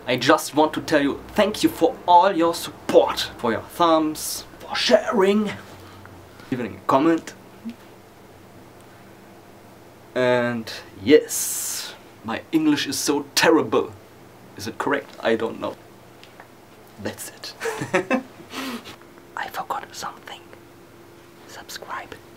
I just want to tell you thank you for all your support, for your thumbs, for sharing, leaving a comment. And yes, my English is so terrible. Is it correct? I don't know. That's it. I forgot something. Subscribe.